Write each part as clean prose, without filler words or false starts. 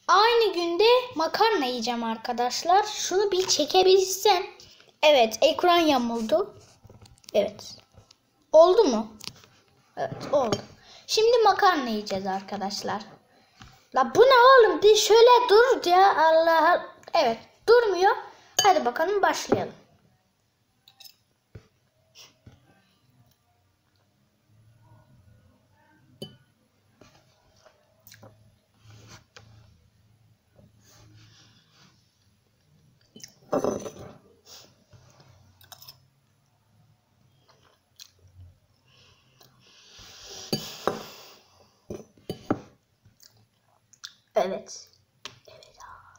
Aynı günde makarna yiyeceğim arkadaşlar. Şunu bir çekebilsem. Evet, ekran yamuldu. Evet. Oldu mu? Evet, oldu. Şimdi makarna yiyeceğiz arkadaşlar. La bu ne oğlum? Bir şöyle dur ya. Allah Allah. Evet, durmuyor. Hadi bakalım başlayalım. Evet. Evet.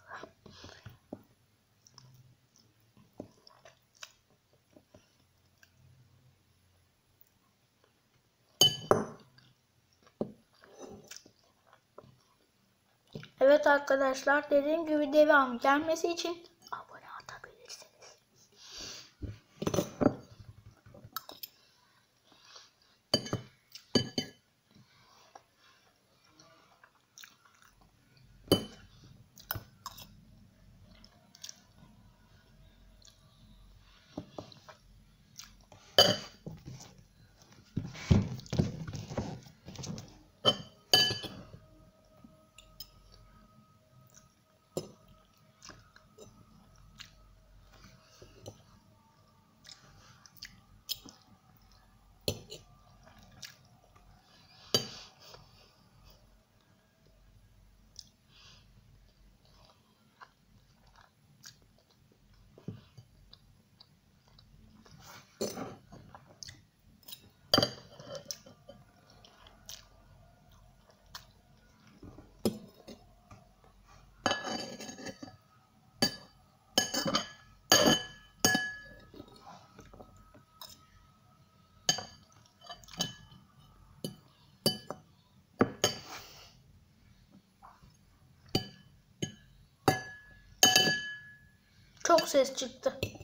Evet arkadaşlar, dediğim gibi devam gelmesi için abone atabilirsiniz. Çok ses çıktı.